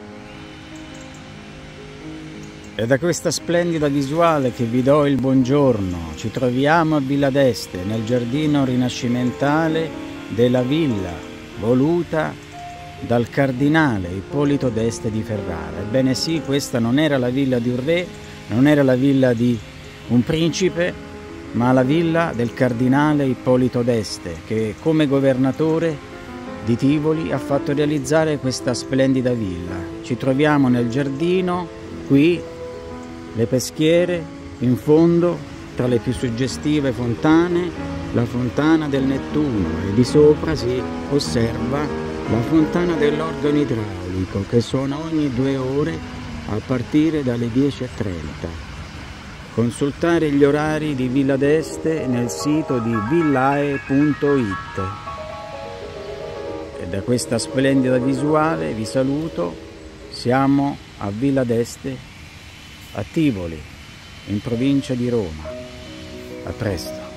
E da questa splendida visuale che vi do il buongiorno, ci troviamo a Villa d'Este, nel giardino rinascimentale della villa voluta dal cardinale Ippolito d'Este di Ferrara. Ebbene sì, questa non era la villa di un re, non era la villa di un principe, ma la villa del cardinale Ippolito d'Este, che come governatore di Tivoli ha fatto realizzare questa splendida villa. Ci troviamo nel giardino, qui le peschiere, in fondo tra le più suggestive fontane, la fontana del Nettuno, e di sopra si osserva la fontana dell'organo idraulico che suona ogni 2 ore a partire dalle 10:30. Consultare gli orari di Villa d'Este nel sito di villae.it. E da questa splendida visuale vi saluto. Siamo a Villa d'Este, a Tivoli, in provincia di Roma. A presto.